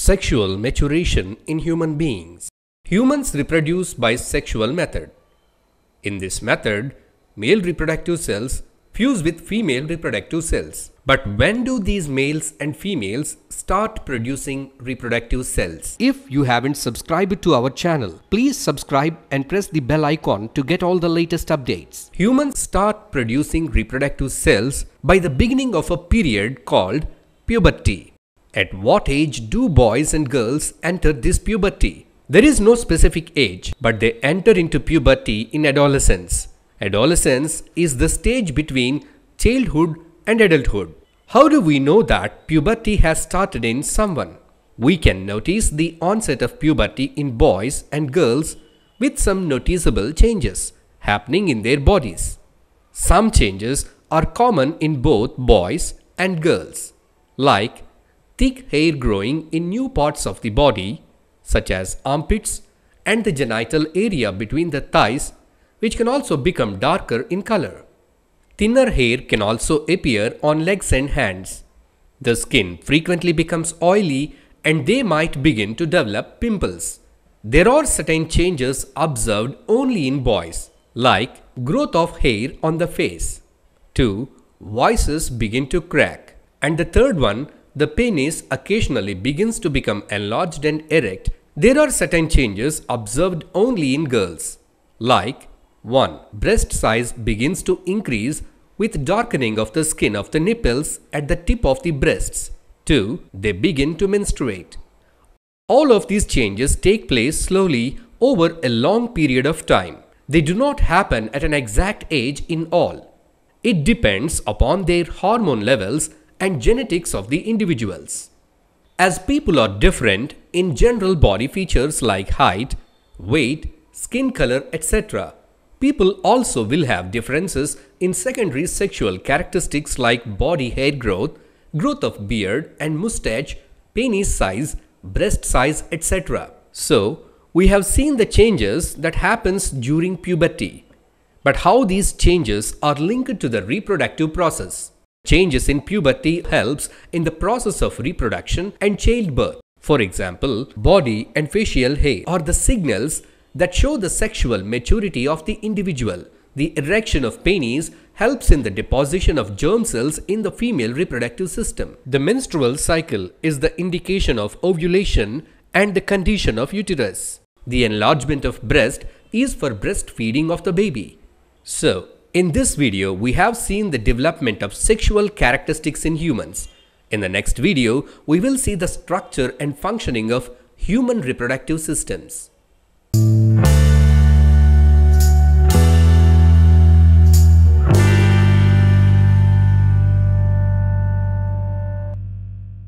Sexual maturation in human beings. Humans reproduce by sexual method. In this method, male reproductive cells fuse with female reproductive cells. But when do these males and females start producing reproductive cells? If you haven't subscribed to our channel, please subscribe and press the bell icon to get all the latest updates. Humans start producing reproductive cells by the beginning of a period called puberty. At what age do boys and girls enter this puberty? There is no specific age, but they enter into puberty in adolescence. Adolescence is the stage between childhood and adulthood. How do we know that puberty has started in someone? We can notice the onset of puberty in boys and girls with some noticeable changes happening in their bodies. Some changes are common in both boys and girls, like thick hair growing in new parts of the body, such as armpits and the genital area between the thighs, which can also become darker in color. Thinner hair can also appear on legs and hands. The skin frequently becomes oily and they might begin to develop pimples. There are certain changes observed only in boys, like growth of hair on the face. 2. Voices begin to crack. And the third one, the penis occasionally begins to become enlarged and erect. There are certain changes observed only in girls, like 1. Breast size begins to increase with darkening of the skin of the nipples at the tip of the breasts. 2. They begin to menstruate. All of these changes take place slowly over a long period of time. They do not happen at an exact age in all. It depends upon their hormone levels and genetics of the individuals. As people are different in general body features like height, weight, skin color, etc., people also will have differences in secondary sexual characteristics like body hair growth, growth of beard and mustache, penis size, breast size, etc. So, we have seen the changes that happens during puberty. But how these changes are linked to the reproductive process? Changes in puberty helps in the process of reproduction and childbirth. For example, body and facial hair are the signals that show the sexual maturity of the individual. The erection of penis helps in the deposition of germ cells in the female reproductive system. The menstrual cycle is the indication of ovulation and the condition of uterus. The enlargement of breast is for breastfeeding of the baby. So, in this video, we have seen the development of sexual characteristics in humans. In the next video, we will see the structure and functioning of human reproductive systems.